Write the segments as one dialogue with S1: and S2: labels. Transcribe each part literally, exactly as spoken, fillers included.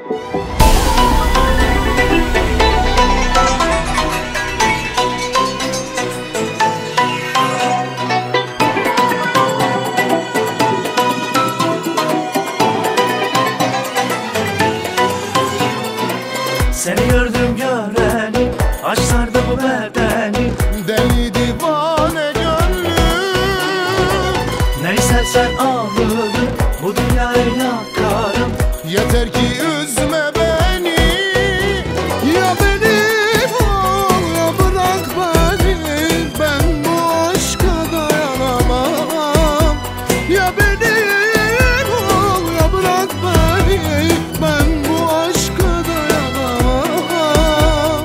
S1: Seni gördüm göreli, aşk sardı bu bedeni.
S2: Deli divane gönlüm,
S1: Ne istersen alırım, bu dünyayı yakarım.
S2: yeter ki üzme beni. Ya benim ol ya bırak beni, ben bu aşka dayanamam. Ya benim ol ya bırak beni, ben bu aşka dayanamam.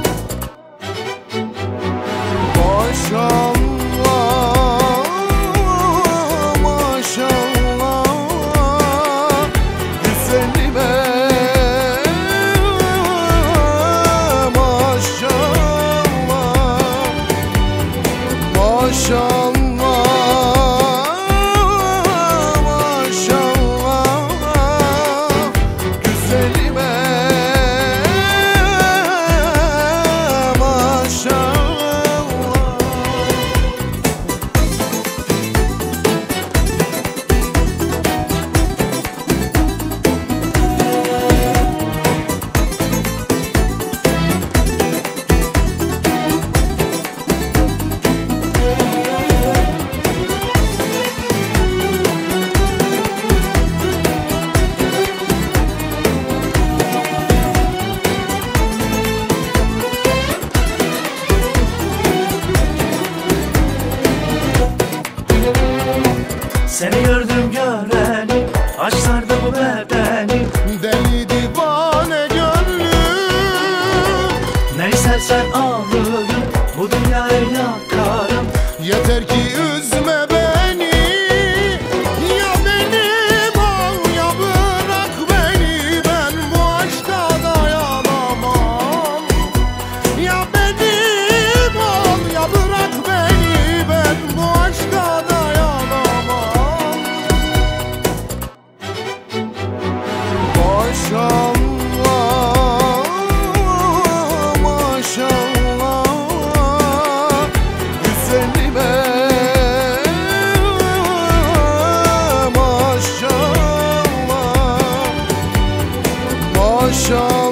S2: Maşallah, maşallah, güzelime maşallah, maşallah, maşallah, güzelime maşallah.
S1: Seni gördüm göreli, aşk sardı bu bedeni.
S2: Deli divane gönlüm,
S1: Ne istersen alırım, bu dünyayı yakarım.
S2: yeter ki üzme beni. Ya benim ol ya bırak beni, ben bu aşka dayanamam. Ya benim ol ya bırak beni, ben bu aşka dayanamam. Maşallah, maşallah, güzelime maşallah, maşallah.